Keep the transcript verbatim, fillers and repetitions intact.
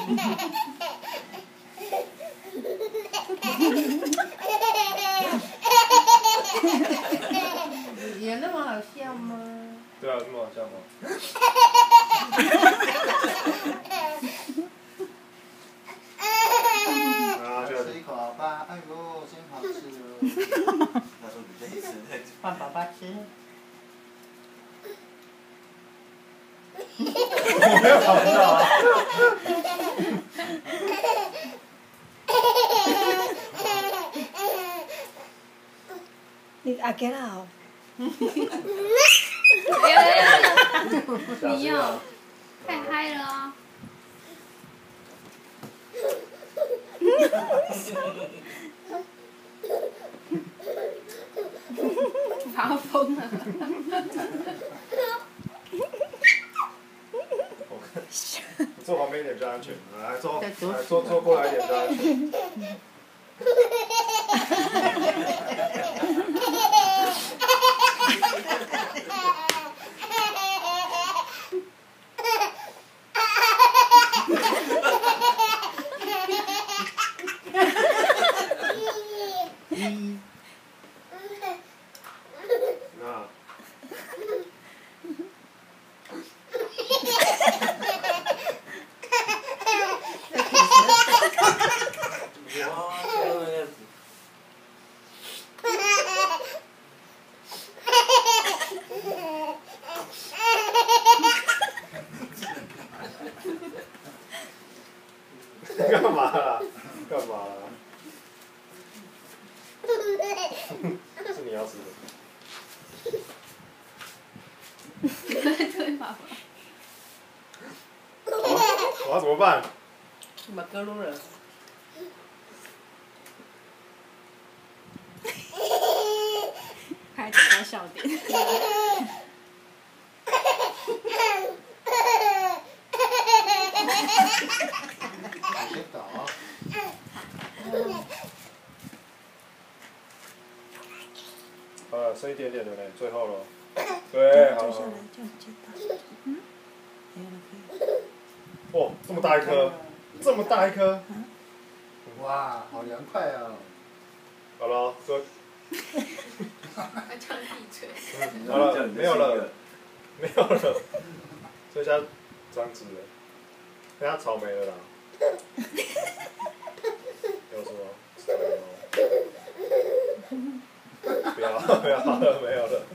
有那么好笑吗？ 对啊，这么好笑吗？啊， 吃一口好吧，哎呦，真好吃哦。他说你这一次换爸爸吃。 我没有搞不到啊。 你阿给啦哦。 你要太嗨了哦！发疯了！ 你坐旁边一点比较安全，来坐，来坐坐过来一点比较安全。那。干嘛啦？干嘛啦？是你要吃的。 对爸爸。 我要怎么办？ 把歌录了。 开始搞笑点。 先倒。 好了，剩一点点了嘞，最后了。对，好。 坐下来，这样接到。嗯。没有了，可以。 哦，这么大一颗，这么大一颗。 哇，好凉快哦。 好了，哥。 还唱地吹。 好了，没有了，没有了，剩下张纸了，剩下草莓了啦。有什么？不要，不要了，没有了。